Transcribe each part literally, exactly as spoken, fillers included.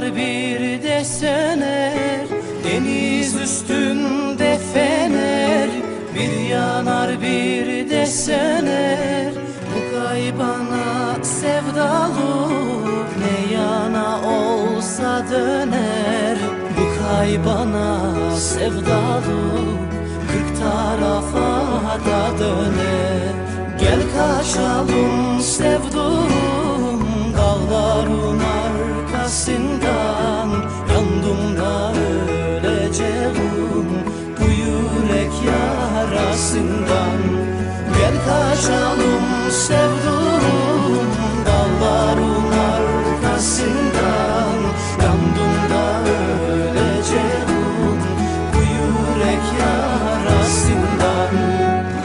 yanar bir de söner, deniz üstünde fener. Bir yanar bir de söner, bu kaybana sevdalı. Ne yana olsa döner, bu kaybana sevdalı. Kırk tarafa da döner. Gel kaçalım sevduğum, dağların arkasından. Yandım da öleceğim bu yürek yarasından. Gel kaçalım sevduğum, dağların arkasından. Yandım da öleceğim bu yürek yarasından.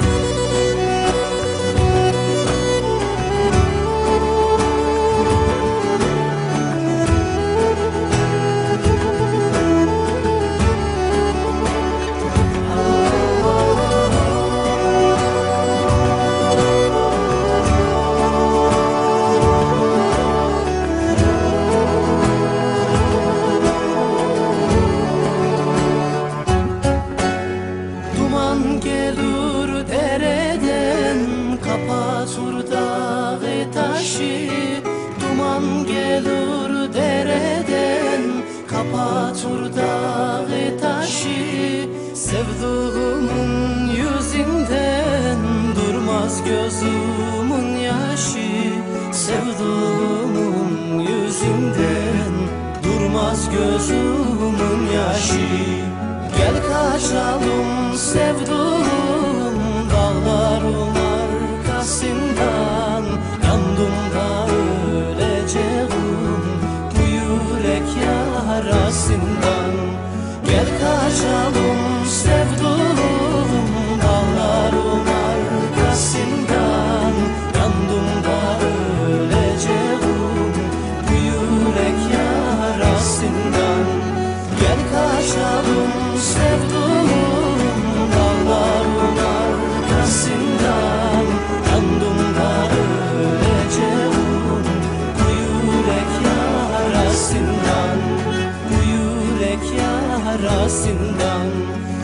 Gelir dereden, kapatır dağı taşı. Duman gelir dereden, kapatır dağı taşı. Sevduğumun yüzünden durmaz gözümün yaşı. Sevduğumun yüzünden durmaz gözümün yaşı. Gel kaçalım sevduğum, dağların arkasından. Yandım da öleceğim bu yürek yarasından. Gel kaçalım sevduğum, dağların arkasından. Yandım da öleceğim bu yürek yarasından. Gel kaçalım sevduğum, dağların arkasından. Yandım da öleceğim bu yürek yarasından. Bu yürek yarasından.